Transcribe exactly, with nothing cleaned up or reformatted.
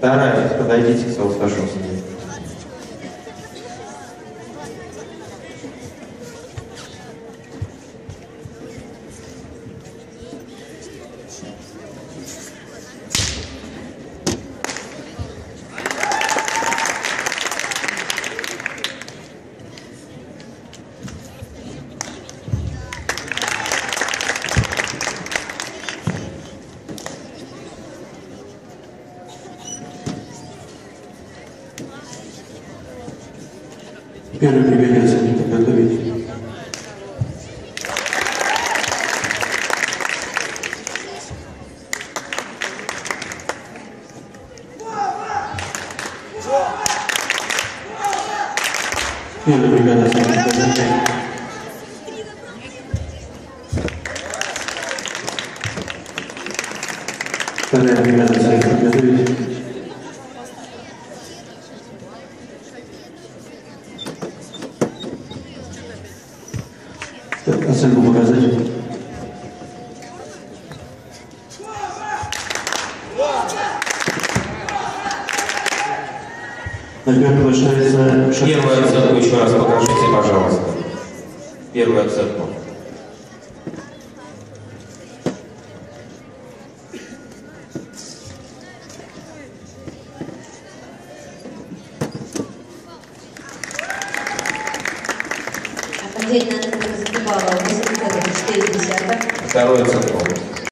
Старайтесь, подойдите к Солосташевскому. Первый бригаде оценить, подготовить. Первый бригада оценить, подготовить. Вторая бригада оценить, подготовить. Оценку показать. Например, приглашается... Первую оценку еще раз покажите, пожалуйста. Первую оценку. Окончательно оценка заступала восемьдесят четыре десятых. Вторую оценку.